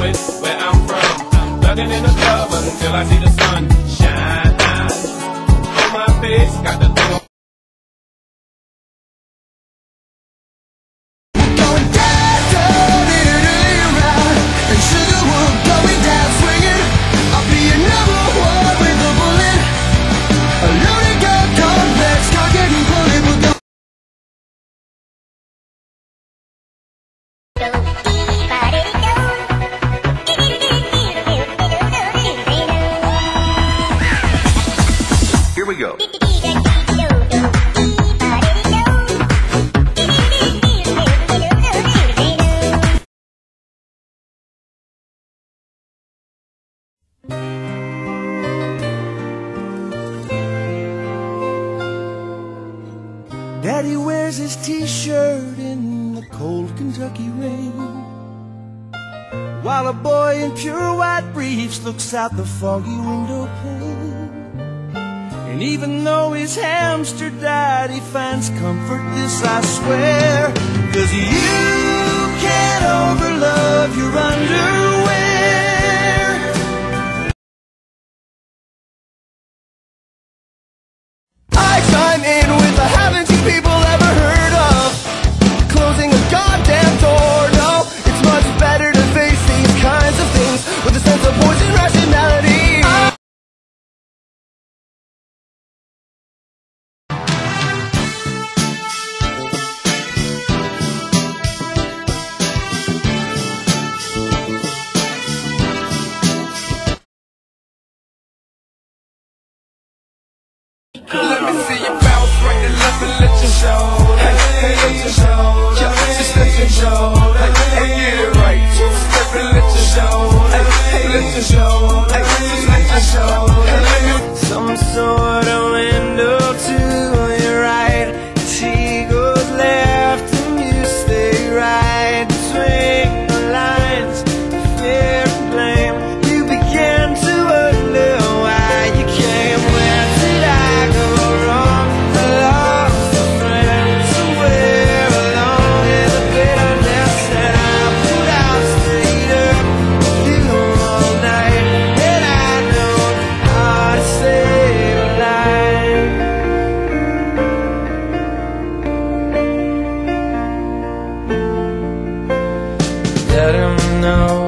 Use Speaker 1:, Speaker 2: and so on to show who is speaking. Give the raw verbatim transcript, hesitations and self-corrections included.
Speaker 1: is where I'm from. Thugging in the club until I see the sun shine on my face. Got the thing on.
Speaker 2: Here we go.
Speaker 3: Daddy wears his t-shirt in the cold Kentucky rain, while a boy in pure white briefs looks out the foggy window pane. And even though his hamster died, he finds comfort, this I swear, 'cause you can't overlove your underwear. I chime in with the haven't you people ever heard of closing a goddamn door? No, it's much better to face these kinds of things with a sense of poison rationality.
Speaker 1: Let me see you bounce right and left and let your show. Hey, hey, let your show. Just let your show. Hey, hey, get it right. Just step and let your show. Hey, hey, let your show. Hey, just let your show. Hey, let me
Speaker 3: Some sort of window to your right. She goes left and you stay right. Between the lines, fear and blame, you began to wonder why you came. Where did I go wrong? I lost a friend somewhere along in the bitterness, and I put out stayed up with you all night, and I know how to save a life. Let him know